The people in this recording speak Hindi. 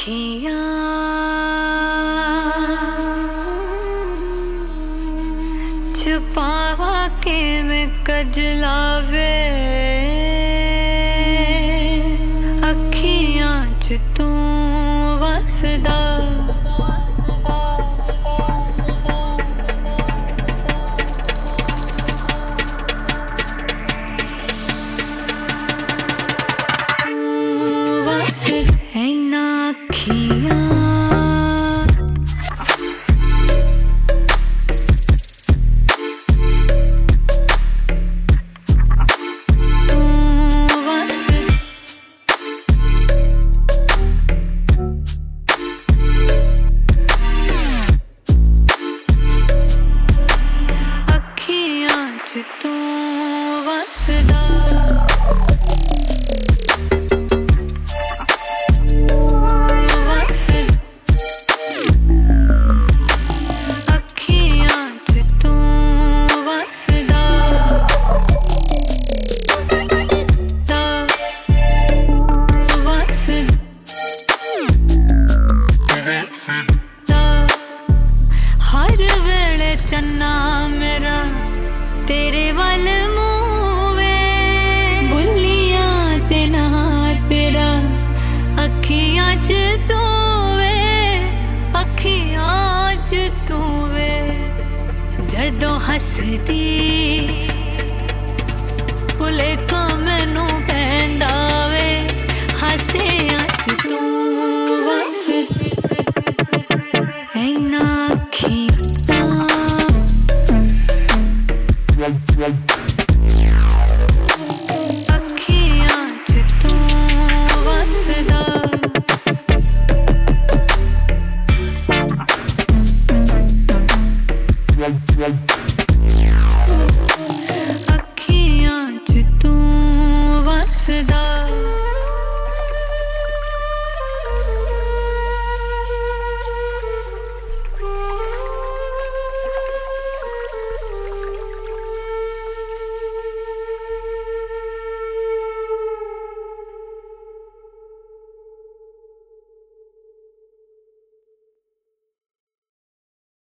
अखियाँ छुपावा के मैं कजलावे अखियाँ च तू वसदा हर वेले चन्ना मेरा तेरे वल मूवे बुलियां ते ना तेरा अखियां च तू वे अखियां च तू वे जदों हसदी भुले को मैनू पैंदा वे हसियां च तू वसदी अखियाँ च तू वसदा